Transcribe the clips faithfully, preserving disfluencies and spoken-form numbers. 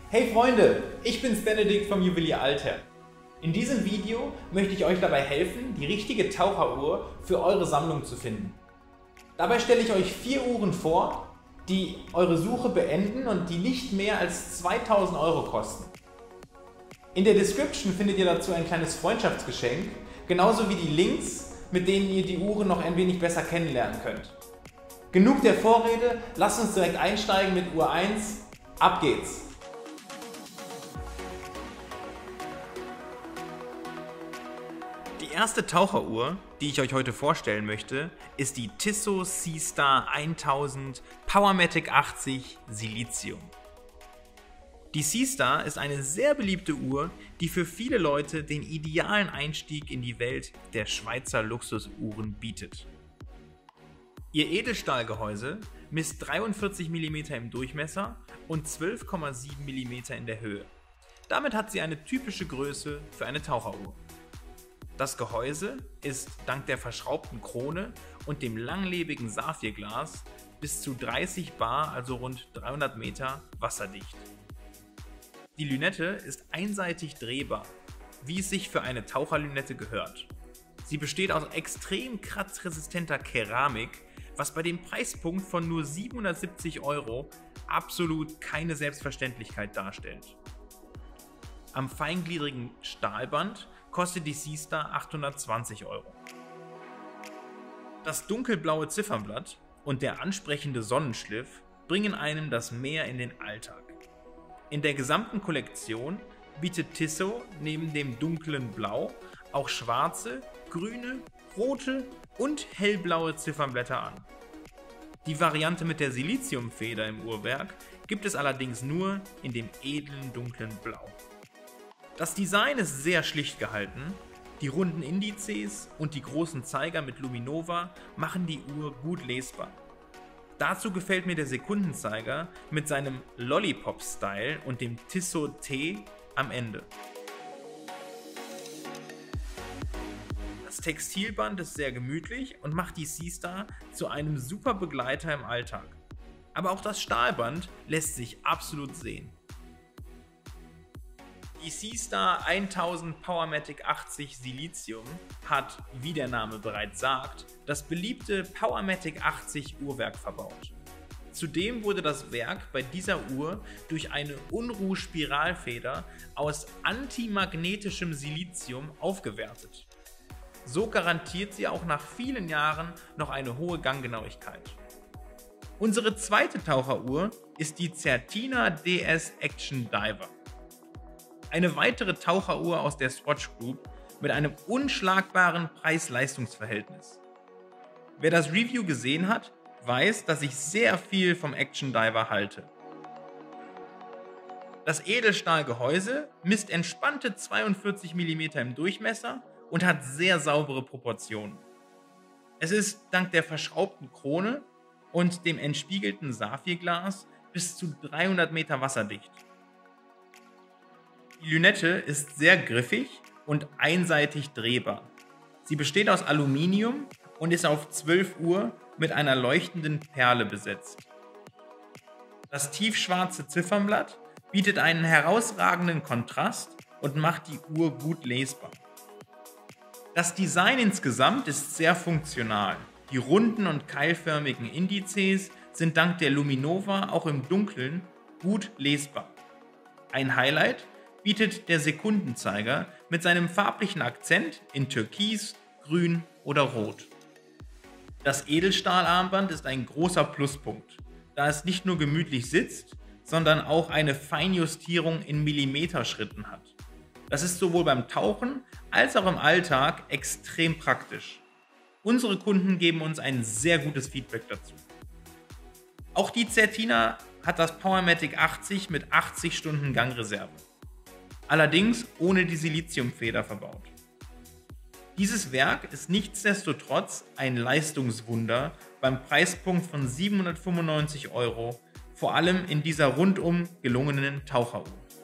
Hey Freunde, ich bin's Benedikt vom Juwelier Alter. In diesem Video möchte ich euch dabei helfen, die richtige Taucheruhr für eure Sammlung zu finden. Dabei stelle ich euch vier Uhren vor, die eure Suche beenden und die nicht mehr als zweitausend Euro kosten. In der Description findet ihr dazu ein kleines Freundschaftsgeschenk, genauso wie die Links, mit denen ihr die Uhren noch ein wenig besser kennenlernen könnt. Genug der Vorrede, lasst uns direkt einsteigen mit Uhr eins. Ab geht's! Die erste Taucheruhr, die ich euch heute vorstellen möchte, ist die Tissot Seastar tausend Powermatic achtzig Silizium. Die Seastar ist eine sehr beliebte Uhr, die für viele Leute den idealen Einstieg in die Welt der Schweizer Luxusuhren bietet. Ihr Edelstahlgehäuse misst dreiundvierzig Millimeter im Durchmesser und zwölf Komma sieben Millimeter in der Höhe. Damit hat sie eine typische Größe für eine Taucheruhr. Das Gehäuse ist dank der verschraubten Krone und dem langlebigen Saphirglas bis zu dreißig Bar, also rund dreihundert Meter, wasserdicht. Die Lünette ist einseitig drehbar, wie es sich für eine Taucherlünette gehört. Sie besteht aus extrem kratzresistenter Keramik, was bei dem Preispunkt von nur siebenhundertsiebzig Euro absolut keine Selbstverständlichkeit darstellt. Am feingliedrigen Stahlband kostet die Seastar achthundertzwanzig Euro. Das dunkelblaue Ziffernblatt und der ansprechende Sonnenschliff bringen einem das Meer in den Alltag. In der gesamten Kollektion bietet Tissot neben dem dunklen Blau auch schwarze, grüne, rote und hellblaue Ziffernblätter an. Die Variante mit der Siliziumfeder im Uhrwerk gibt es allerdings nur in dem edlen dunklen Blau. Das Design ist sehr schlicht gehalten, die runden Indizes und die großen Zeiger mit Luminova machen die Uhr gut lesbar. Dazu gefällt mir der Sekundenzeiger mit seinem Lollipop-Style und dem Tissot T am Ende. Das Textilband ist sehr gemütlich und macht die Seastar zu einem super Begleiter im Alltag. Aber auch das Stahlband lässt sich absolut sehen. Die Seastar tausend Powermatic achtzig Silizium hat, wie der Name bereits sagt, das beliebte Powermatic achtzig Uhrwerk verbaut. Zudem wurde das Werk bei dieser Uhr durch eine Unruh-Spiralfeder aus antimagnetischem Silizium aufgewertet. So garantiert sie auch nach vielen Jahren noch eine hohe Ganggenauigkeit. Unsere zweite Taucheruhr ist die Certina D S Action Diver. Eine weitere Taucheruhr aus der Swatch Group mit einem unschlagbaren Preis-Leistungs-Verhältnis. Wer das Review gesehen hat, weiß, dass ich sehr viel vom Action Diver halte. Das Edelstahlgehäuse misst entspannte zweiundvierzig Millimeter im Durchmesser und hat sehr saubere Proportionen. Es ist dank der verschraubten Krone und dem entspiegelten Saphirglas bis zu dreihundert Meter wasserdicht. Die Lünette ist sehr griffig und einseitig drehbar. Sie besteht aus Aluminium und ist auf zwölf Uhr mit einer leuchtenden Perle besetzt. Das tiefschwarze Ziffernblatt bietet einen herausragenden Kontrast und macht die Uhr gut lesbar. Das Design insgesamt ist sehr funktional. Die runden und keilförmigen Indizes sind dank der Luminova auch im Dunkeln gut lesbar. Ein Highlight bietet der Sekundenzeiger mit seinem farblichen Akzent in Türkis, Grün oder Rot. Das Edelstahlarmband ist ein großer Pluspunkt, da es nicht nur gemütlich sitzt, sondern auch eine Feinjustierung in Millimeterschritten hat. Das ist sowohl beim Tauchen als auch im Alltag extrem praktisch. Unsere Kunden geben uns ein sehr gutes Feedback dazu. Auch die Certina hat das Powermatic achtzig mit achtzig Stunden Gangreserve. Allerdings ohne die Siliziumfeder verbaut. Dieses Werk ist nichtsdestotrotz ein Leistungswunder beim Preispunkt von siebenhundertfünfundneunzig Euro, vor allem in dieser rundum gelungenen Taucheruhr.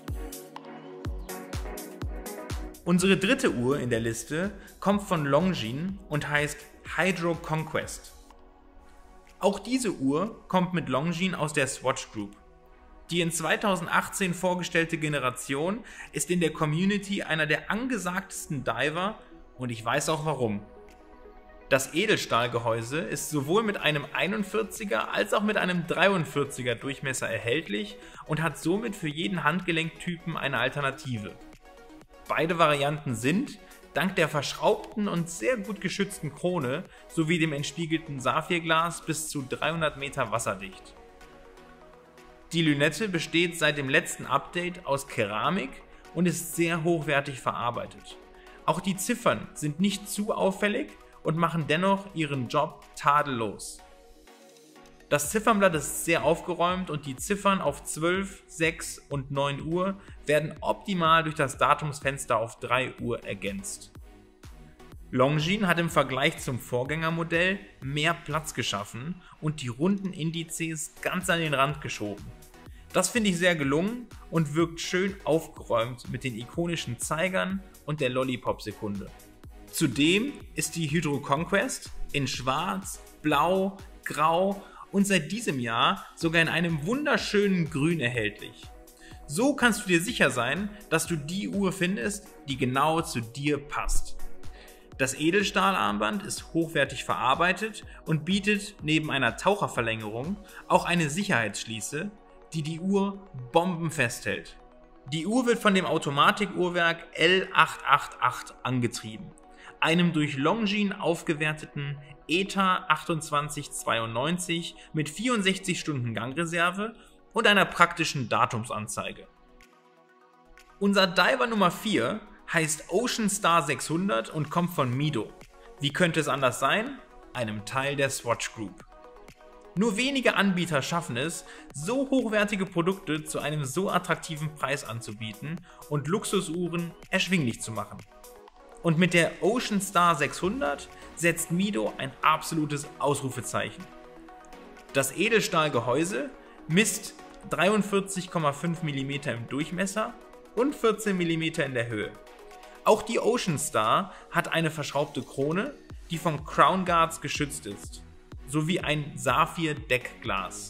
Unsere dritte Uhr in der Liste kommt von Longines und heißt Hydro Conquest. Auch diese Uhr kommt mit Longines aus der Swatch Group. Die in zweitausendachtzehn vorgestellte Generation ist in der Community einer der angesagtesten Diver und ich weiß auch warum. Das Edelstahlgehäuse ist sowohl mit einem einundvierziger als auch mit einem dreiundvierziger Durchmesser erhältlich und hat somit für jeden Handgelenktypen eine Alternative. Beide Varianten sind, dank der verschraubten und sehr gut geschützten Krone sowie dem entspiegelten Saphirglas, bis zu dreihundert Meter wasserdicht. Die Lünette besteht seit dem letzten Update aus Keramik und ist sehr hochwertig verarbeitet. Auch die Ziffern sind nicht zu auffällig und machen dennoch ihren Job tadellos. Das Ziffernblatt ist sehr aufgeräumt und die Ziffern auf zwölf, sechs und neun Uhr werden optimal durch das Datumsfenster auf drei Uhr ergänzt. Longines hat im Vergleich zum Vorgängermodell mehr Platz geschaffen und die runden Indizes ganz an den Rand geschoben. Das finde ich sehr gelungen und wirkt schön aufgeräumt mit den ikonischen Zeigern und der Lollipop-Sekunde. Zudem ist die Hydro Conquest in Schwarz, Blau, Grau und seit diesem Jahr sogar in einem wunderschönen Grün erhältlich. So kannst du dir sicher sein, dass du die Uhr findest, die genau zu dir passt. Das Edelstahlarmband ist hochwertig verarbeitet und bietet neben einer Taucherverlängerung auch eine Sicherheitsschließe, die die Uhr bombenfest hält. Die Uhr wird von dem Automatikuhrwerk L acht acht acht angetrieben, einem durch Longines aufgewerteten E T A achtundzwanzig zweiundneunzig mit vierundsechzig Stunden Gangreserve und einer praktischen Datumsanzeige. Unser Diver Nummer vier heißt Ocean Star sechshundert und kommt von Mido. Wie könnte es anders sein? Einem Teil der Swatch Group. Nur wenige Anbieter schaffen es, so hochwertige Produkte zu einem so attraktiven Preis anzubieten und Luxusuhren erschwinglich zu machen. Und mit der Ocean Star sechshundert setzt Mido ein absolutes Ausrufezeichen. Das Edelstahlgehäuse misst dreiundvierzig Komma fünf Millimeter im Durchmesser und vierzehn Millimeter in der Höhe. Auch die Ocean Star hat eine verschraubte Krone, die von Crown Guards geschützt ist, sowie ein Saphir-Deckglas.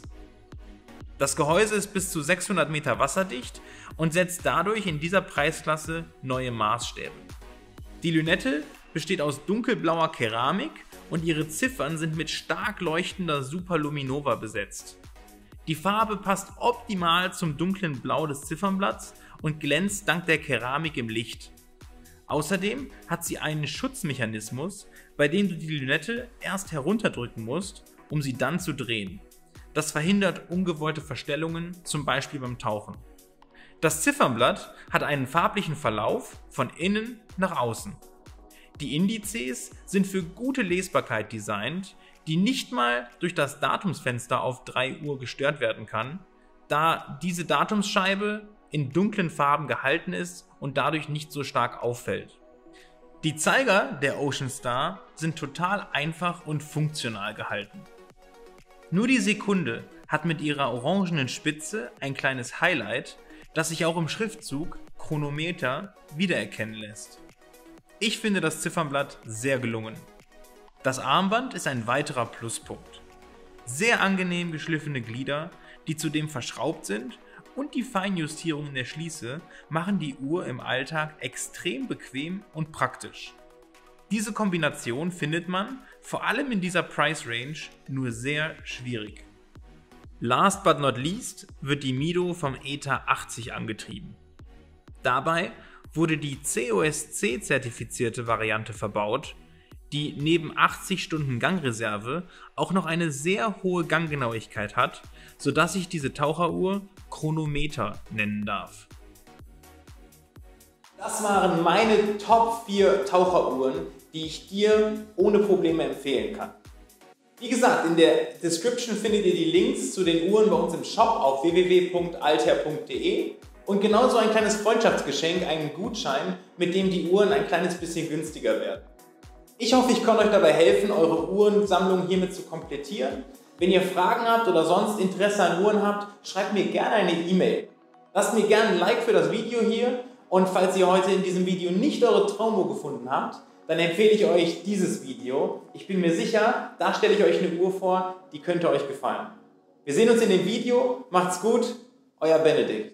Das Gehäuse ist bis zu sechshundert Meter wasserdicht und setzt dadurch in dieser Preisklasse neue Maßstäbe. Die Lünette besteht aus dunkelblauer Keramik und ihre Ziffern sind mit stark leuchtender Superluminova besetzt. Die Farbe passt optimal zum dunklen Blau des Ziffernblatts und glänzt dank der Keramik im Licht. Außerdem hat sie einen Schutzmechanismus, bei dem du die Lünette erst herunterdrücken musst, um sie dann zu drehen. Das verhindert ungewollte Verstellungen, zum Beispiel beim Tauchen. Das Ziffernblatt hat einen farblichen Verlauf von innen nach außen. Die Indizes sind für gute Lesbarkeit designt, die nicht mal durch das Datumsfenster auf drei Uhr gestört werden kann, da diese Datumsscheibe in dunklen Farben gehalten ist und dadurch nicht so stark auffällt. Die Zeiger der Ocean Star sind total einfach und funktional gehalten. Nur die Sekunde hat mit ihrer orangenen Spitze ein kleines Highlight, das sich auch im Schriftzug Chronometer wiedererkennen lässt. Ich finde das Ziffernblatt sehr gelungen. Das Armband ist ein weiterer Pluspunkt. Sehr angenehm geschliffene Glieder, die zudem verschraubt sind, und die Feinjustierungen der Schließe machen die Uhr im Alltag extrem bequem und praktisch. Diese Kombination findet man, vor allem in dieser Price Range, nur sehr schwierig. Last but not least wird die Mido vom E T A achtzig angetrieben. Dabei wurde die C O S C-zertifizierte Variante verbaut, die neben achtzig Stunden Gangreserve auch noch eine sehr hohe Ganggenauigkeit hat, sodass ich diese Taucheruhr Chronometer nennen darf. Das waren meine Top vier Taucheruhren, die ich dir ohne Probleme empfehlen kann. Wie gesagt, in der Description findet ihr die Links zu den Uhren bei uns im Shop auf w w w punkt altair punkt de und genauso ein kleines Freundschaftsgeschenk, einen Gutschein, mit dem die Uhren ein kleines bisschen günstiger werden. Ich hoffe, ich konnte euch dabei helfen, eure Uhrensammlung hiermit zu komplettieren. Wenn ihr Fragen habt oder sonst Interesse an Uhren habt, schreibt mir gerne eine E-Mail. Lasst mir gerne ein Like für das Video hier und falls ihr heute in diesem Video nicht eure Traumuhr gefunden habt, dann empfehle ich euch dieses Video. Ich bin mir sicher, da stelle ich euch eine Uhr vor, die könnte euch gefallen. Wir sehen uns in dem Video, macht's gut, Euer Benedikt.